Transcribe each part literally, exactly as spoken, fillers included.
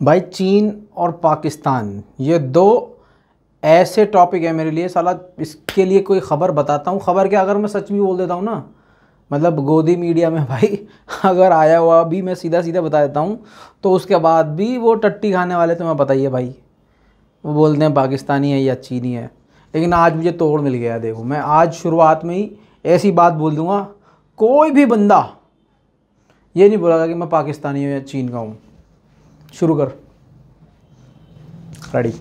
भाई चीन और पाकिस्तान ये दो ऐसे टॉपिक है मेरे लिए, साला इसके लिए कोई ख़बर बताता हूँ। ख़बर क्या, अगर मैं सच भी बोल देता हूँ ना, मतलब गोदी मीडिया में भाई अगर आया हुआ भी मैं सीधा सीधा बता देता हूँ तो उसके बाद भी वो टट्टी खाने वाले तुम्हें पता ही है भाई, वो बोलते हैं पाकिस्तानी है या चीनी है। लेकिन आज मुझे तोड़ मिल गया। देखो मैं आज शुरुआत में ही ऐसी बात बोल दूँगा, कोई भी बंदा ये नहीं बोलेगा कि मैं पाकिस्तानी हूँ या चीन का हूँ। शुरू कर, रेडी।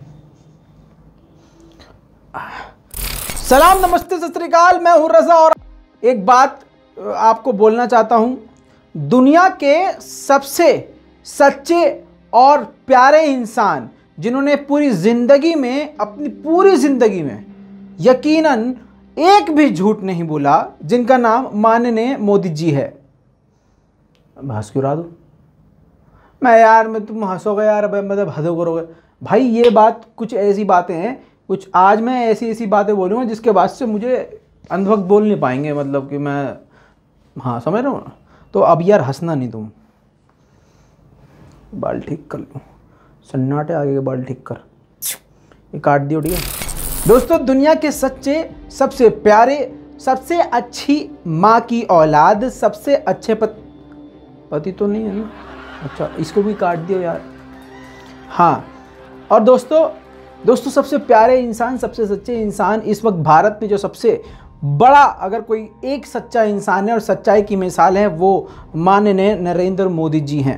सलाम, नमस्ते, सत श्री अकाल, मैं हूँ रज़ा और एक बात आपको बोलना चाहता हूँ। दुनिया के सबसे सच्चे और प्यारे इंसान जिन्होंने पूरी ज़िंदगी में, अपनी पूरी ज़िंदगी में यकीनन एक भी झूठ नहीं बोला, जिनका नाम माननीय मोदी जी है। हंस क्यों रहा दो मैं यार, मैं तुम हंसोगे यार, मतलब हद करोगे भाई। ये बात, कुछ ऐसी बातें हैं, कुछ आज मैं ऐसी ऐसी बातें बोलूँगा जिसके बाद से मुझे अंधवक्त बोल नहीं पाएंगे, मतलब कि मैं, हाँ समझ रहा हूँ। तो अब यार हंसना नहीं, तुम बाल ठीक कर लो, सन्नाटे आगे के बाल ठीक कर, ये काट दियो, ठीक है। दोस्तों, दुनिया के सच्चे, सबसे प्यारे, सबसे अच्छी माँ की औलाद, सबसे अच्छे पत, पति तो नहीं है ना, अच्छा इसको भी काट दियो यार। हाँ, और दोस्तों दोस्तों सबसे प्यारे इंसान, सबसे सच्चे इंसान इस वक्त भारत में जो सबसे बड़ा, अगर कोई एक सच्चा इंसान है और सच्चाई की मिसाल है, वो माननीय नरेंद्र मोदी जी हैं।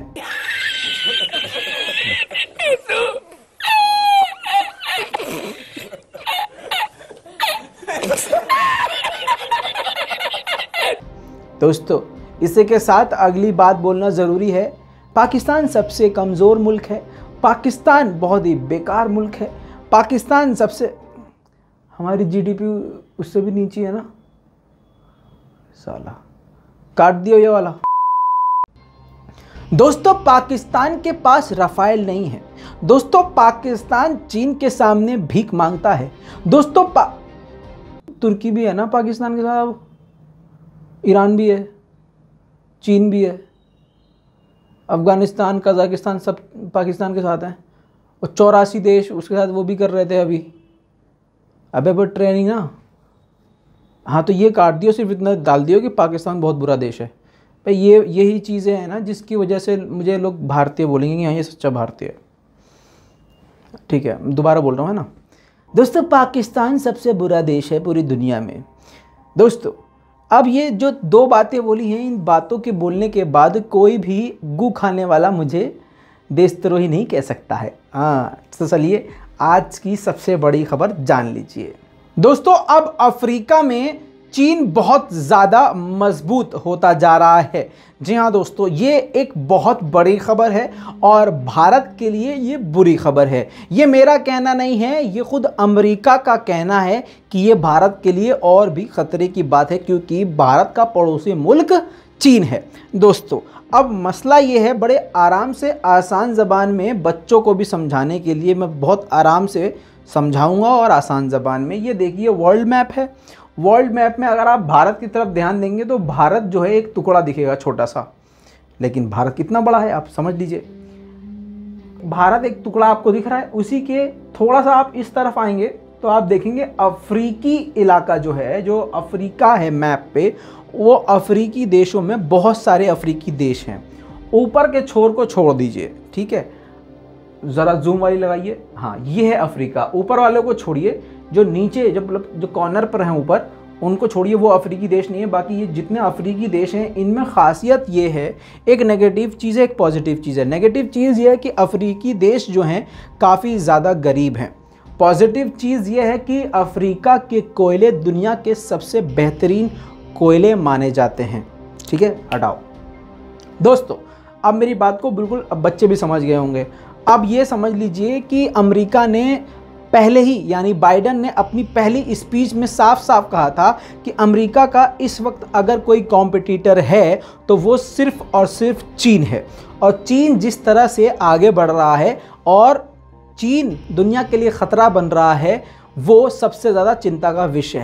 दोस्तों इसी के साथ अगली बात बोलना ज़रूरी है। पाकिस्तान सबसे कमज़ोर मुल्क है, पाकिस्तान बहुत ही बेकार मुल्क है, पाकिस्तान सबसे, हमारी जीडीपी उससे भी नीचे है ना, साला काट दियो ये वाला। दोस्तों पाकिस्तान के पास रफाइल नहीं है। दोस्तों पाकिस्तान चीन के सामने भीख मांगता है। दोस्तों पा... तुर्की भी है ना पाकिस्तान के साथ, ईरान भी है, चीन भी है, अफ़गानिस्तान, कज़ाकिस्तान सब पाकिस्तान के साथ हैं, और चौरासी देश उसके साथ वो भी कर रहे थे अभी। अबे पर ट्रेनिंग ना, हाँ तो ये काट दियो, सिर्फ इतना डाल दियो कि पाकिस्तान बहुत बुरा देश है भाई। ये यही चीज़ें हैं ना जिसकी वजह से मुझे लोग भारतीय बोलेंगे कि हाँ ये सच्चा भारतीय है। ठीक है, दोबारा बोल रहा हूँ, है ना। दोस्तों पाकिस्तान सबसे बुरा देश है पूरी दुनिया में। दोस्तों अब ये जो दो बातें बोली हैं, इन बातों के बोलने के बाद कोई भी गू खाने वाला मुझे देशद्रोही नहीं कह सकता है। हाँ तो चलिए आज की सबसे बड़ी खबर जान लीजिए। दोस्तों अब अफ्रीका में चीन बहुत ज़्यादा मजबूत होता जा रहा है। जी हाँ दोस्तों, ये एक बहुत बड़ी खबर है और भारत के लिए ये बुरी खबर है। ये मेरा कहना नहीं है, ये खुद अमेरिका का कहना है कि ये भारत के लिए और भी खतरे की बात है, क्योंकि भारत का पड़ोसी मुल्क चीन है। दोस्तों अब मसला ये है, बड़े आराम से आसान ज़बान में बच्चों को भी समझाने के लिए मैं बहुत आराम से समझाऊंगा और आसान ज़बान में। ये देखिए वर्ल्ड मैप है। वर्ल्ड मैप में अगर आप भारत की तरफ ध्यान देंगे तो भारत जो है एक टुकड़ा दिखेगा छोटा सा, लेकिन भारत कितना बड़ा है आप समझ लीजिए। भारत एक टुकड़ा आपको दिख रहा है, उसी के थोड़ा सा आप इस तरफ आएंगे तो आप देखेंगे अफ्रीकी इलाका जो है, जो अफ्रीका है मैप पे, वो अफ्रीकी देशों में बहुत सारे अफ्रीकी देश हैं। ऊपर के छोर को छोड़ दीजिए, ठीक है, ज़रा जूम वाली लगाइए, हाँ ये है अफ्रीका। ऊपर वाले को छोड़िए, जो नीचे जो मतलब जो कॉर्नर पर हैं ऊपर, उनको छोड़िए, वो अफ्रीकी देश नहीं है। बाकी ये जितने अफ्रीकी देश हैं इनमें खासियत ये है, एक नेगेटिव चीज़ है एक पॉजिटिव चीज़ है। नेगेटिव चीज़ ये है कि अफ्रीकी देश जो हैं काफ़ी ज़्यादा गरीब हैं। पॉजिटिव चीज़ ये है कि अफ्रीका के कोयले दुनिया के सबसे बेहतरीन कोयले माने जाते हैं। ठीक है, हटाओ। दोस्तों अब मेरी बात को बिल्कुल, अब बच्चे भी समझ गए होंगे। अब ये समझ लीजिए कि अमेरिका ने पहले ही, यानी बाइडन ने अपनी पहली स्पीच में साफ साफ कहा था कि अमेरिका का इस वक्त अगर कोई कॉम्पिटिटर है तो वो सिर्फ और सिर्फ चीन है। और चीन जिस तरह से आगे बढ़ रहा है और चीन दुनिया के लिए ख़तरा बन रहा है, वो सबसे ज़्यादा चिंता का विषय है।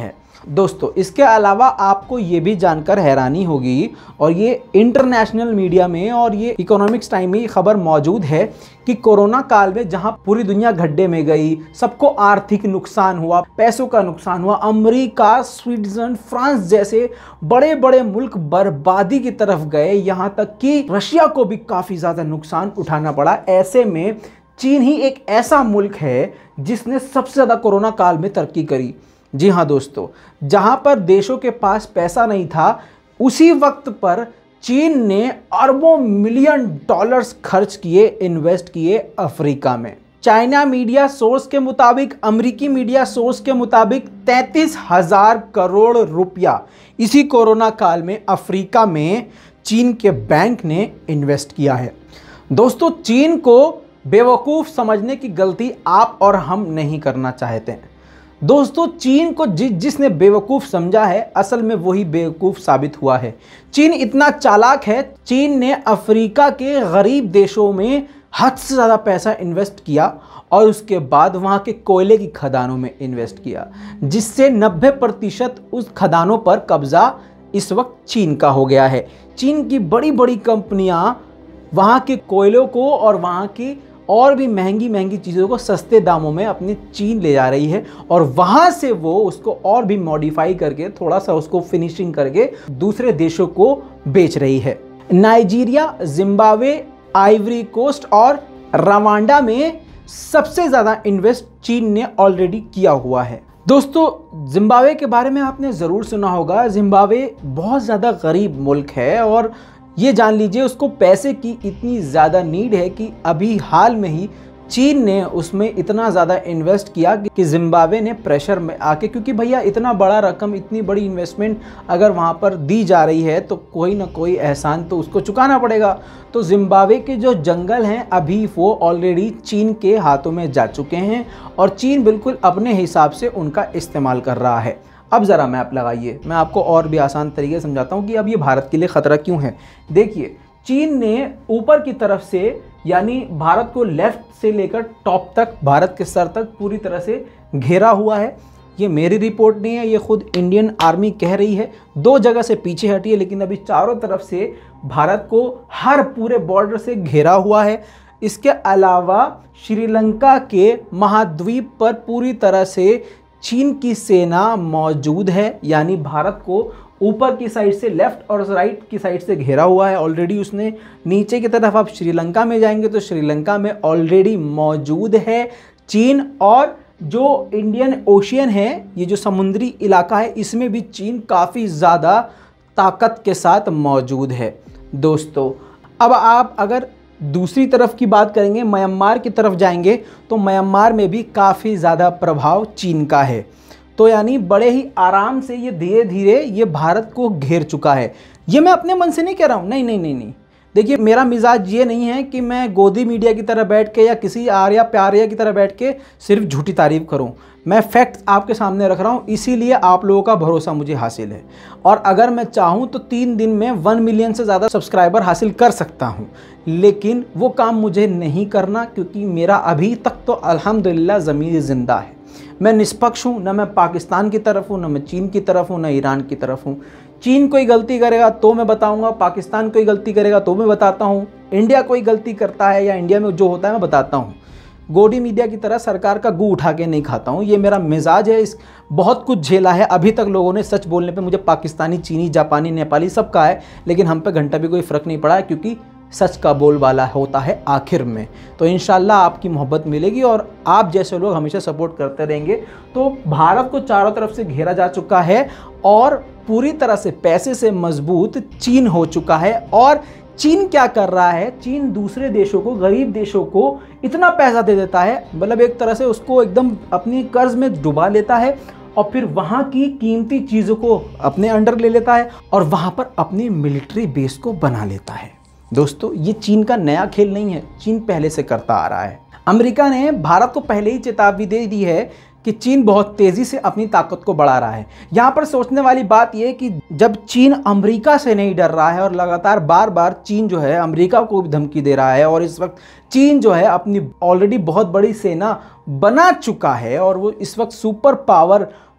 दोस्तों इसके अलावा आपको ये भी जानकर हैरानी होगी, और ये इंटरनेशनल मीडिया में और ये इकोनॉमिक्स टाइम में खबर मौजूद है कि कोरोना काल में जहां पूरी दुनिया गड्ढे में गई, सबको आर्थिक नुकसान हुआ, पैसों का नुकसान हुआ, अमेरिका, स्विट्जरलैंड, फ्रांस जैसे बड़े बड़े मुल्क बर्बादी की तरफ गए, यहां तक कि रशिया को भी काफ़ी ज़्यादा नुकसान उठाना पड़ा। ऐसे में चीन ही एक ऐसा मुल्क है जिसने सबसे ज़्यादा कोरोना काल में तरक्की करी। जी हाँ दोस्तों, जहां पर देशों के पास पैसा नहीं था, उसी वक्त पर चीन ने अरबों मिलियन डॉलर्स खर्च किए, इन्वेस्ट किए अफ्रीका में। चाइना मीडिया सोर्स के मुताबिक, अमेरिकी मीडिया सोर्स के मुताबिक तैंतीस हजार करोड़ रुपया इसी कोरोना काल में अफ्रीका में चीन के बैंक ने इन्वेस्ट किया है। दोस्तों चीन को बेवकूफ़ समझने की गलती आप और हम नहीं करना चाहते हैं। दोस्तों चीन को जि, जिसने बेवकूफ़ समझा है, असल में वही बेवकूफ़ साबित हुआ है। चीन इतना चालाक है, चीन ने अफ्रीका के गरीब देशों में हद से ज़्यादा पैसा इन्वेस्ट किया और उसके बाद वहाँ के कोयले की खदानों में इन्वेस्ट किया, जिससे नब्बे प्रतिशत उस खदानों पर कब्ज़ा इस वक्त चीन का हो गया है। चीन की बड़ी बड़ी कंपनियाँ वहाँ के कोयलों को और वहाँ की और भी महंगी महंगी चीज़ों को सस्ते दामों में अपनी चीन ले जा रही है, और वहाँ से वो उसको और भी मॉडिफाई करके, थोड़ा सा उसको फिनिशिंग करके दूसरे देशों को बेच रही है। नाइजीरिया, जिम्बाब्वे, आइवरी कोस्ट और रवांडा में सबसे ज़्यादा इन्वेस्ट चीन ने ऑलरेडी किया हुआ है। दोस्तों जिम्बाब्वे के बारे में आपने ज़रूर सुना होगा। जिम्बाब्वे बहुत ज़्यादा गरीब मुल्क है, और ये जान लीजिए उसको पैसे की इतनी ज़्यादा नीड है कि अभी हाल में ही चीन ने उसमें इतना ज़्यादा इन्वेस्ट किया कि जिम्बाब्वे ने प्रेशर में आके, क्योंकि भैया इतना बड़ा रकम, इतनी बड़ी इन्वेस्टमेंट अगर वहाँ पर दी जा रही है तो कोई ना कोई एहसान तो उसको चुकाना पड़ेगा। तो जिम्बाब्वे के जो जंगल हैं अभी वो ऑलरेडी चीन के हाथों में जा चुके हैं, और चीन बिल्कुल अपने हिसाब से उनका इस्तेमाल कर रहा है। अब ज़रा मैप लगाइए, मैं आपको और भी आसान तरीके से समझाता हूँ कि अब ये भारत के लिए ख़तरा क्यों है। देखिए चीन ने ऊपर की तरफ से, यानी भारत को लेफ्ट से लेकर टॉप तक, भारत के सर तक पूरी तरह से घेरा हुआ है। ये मेरी रिपोर्ट नहीं है, ये खुद इंडियन आर्मी कह रही है। दो जगह से पीछे हटी है, लेकिन अभी चारों तरफ से भारत को हर पूरे बॉर्डर से घेरा हुआ है। इसके अलावा श्रीलंका के महाद्वीप पर पूरी तरह से चीन की सेना मौजूद है, यानी भारत को ऊपर की साइड से, लेफ्ट और राइट की साइड से घेरा हुआ है ऑलरेडी उसने। नीचे की तरफ आप श्रीलंका में जाएंगे तो श्रीलंका में ऑलरेडी मौजूद है चीन, और जो इंडियन ओशियन है, ये जो समुद्री इलाका है, इसमें भी चीन काफ़ी ज़्यादा ताकत के साथ मौजूद है। दोस्तों अब आप अगर दूसरी तरफ की बात करेंगे, म्यांमार की तरफ जाएंगे, तो म्यांमार में भी काफ़ी ज़्यादा प्रभाव चीन का है। तो यानी बड़े ही आराम से ये धीरे धीरे ये भारत को घेर चुका है। ये मैं अपने मन से नहीं कह रहा हूँ, नहीं नहीं नहीं नहीं देखिए मेरा मिजाज ये नहीं है कि मैं गोदी मीडिया की तरह बैठ के या किसी आर्या प्यारिया की तरह बैठ के सिर्फ झूठी तारीफ करूं। मैं फैक्ट्स आपके सामने रख रहा हूं, इसीलिए आप लोगों का भरोसा मुझे हासिल है। और अगर मैं चाहूं तो तीन दिन में वन मिलियन से ज़्यादा सब्सक्राइबर हासिल कर सकता हूं, लेकिन वो काम मुझे नहीं करना, क्योंकि मेरा अभी तक तो अल्हम्दुलिल्लाह ज़मीर ज़िंदा है। मैं निष्पक्ष हूँ, ना मैं पाकिस्तान की तरफ हूँ, ना मैं चीन की तरफ हूँ, ना ईरान की तरफ हूँ। चीन कोई गलती करेगा तो मैं बताऊंगा, पाकिस्तान कोई गलती करेगा तो मैं बताता हूँ, इंडिया कोई गलती करता है या इंडिया में जो होता है मैं बताता हूँ। गोडी मीडिया की तरह सरकार का गू उठा के नहीं खाता हूँ, ये मेरा मिजाज है। इस बहुत कुछ झेला है, अभी तक लोगों ने सच बोलने पे मुझे पाकिस्तानी, चीनी, जापानी, नेपाली सब कहा है, लेकिन हम पे घंटा भी कोई फ़र्क नहीं पड़ा है, क्योंकि सच का बोलबाला होता है आखिर में। तो इंशाल्लाह आपकी मोहब्बत मिलेगी और आप जैसे लोग हमेशा सपोर्ट करते रहेंगे। तो भारत को चारों तरफ से घेरा जा चुका है और पूरी तरह से पैसे से मजबूत चीन हो चुका है। और चीन क्या कर रहा है, चीन दूसरे देशों को, गरीब देशों को इतना पैसा दे देता है, मतलब एक तरह से उसको एकदम अपनी कर्ज में डुबा लेता है और फिर वहाँ की कीमती चीज़ों को अपने अंडर ले लेता है और वहाँ पर अपनी मिलिट्री बेस को बना लेता है। दोस्तों ये चीन का नया खेल नहीं है, चीन पहले से करता आ रहा है। अमेरिका ने भारत को पहले ही चेतावनी दे दी है कि चीन बहुत तेज़ी से अपनी ताकत को बढ़ा रहा है। यहाँ पर सोचने वाली बात यह कि जब चीन अमेरिका से नहीं डर रहा है और लगातार बार बार चीन जो है अमेरिका को भी धमकी दे रहा है, और इस वक्त चीन जो है अपनी ऑलरेडी बहुत बड़ी सेना बना चुका है और वो इस वक्त सुपर पावर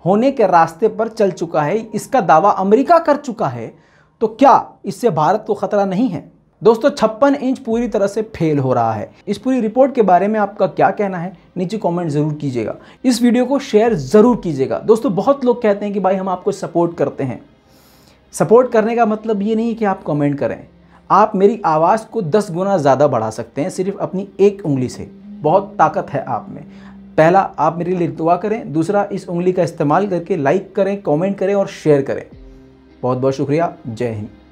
होने के रास्ते पर चल चुका है, इसका दावा अमेरिका कर चुका है, तो क्या इससे भारत को खतरा नहीं है? दोस्तों, छप्पन इंच पूरी तरह से फेल हो रहा है। इस पूरी रिपोर्ट के बारे में आपका क्या कहना है, नीचे कमेंट जरूर कीजिएगा। इस वीडियो को शेयर जरूर कीजिएगा। दोस्तों, बहुत लोग कहते हैं कि भाई हम आपको सपोर्ट करते हैं। सपोर्ट करने का मतलब ये नहीं कि आप कमेंट करें, आप मेरी आवाज़ को दस गुना ज़्यादा बढ़ा सकते हैं सिर्फ अपनी एक उंगली से। बहुत ताकत है आप में। पहला, आप मेरे लिए दुआ करें। दूसरा, इस उंगली का इस्तेमाल करके लाइक करें, कमेंट करें और शेयर करें। बहुत बहुत शुक्रिया। जय हिंद।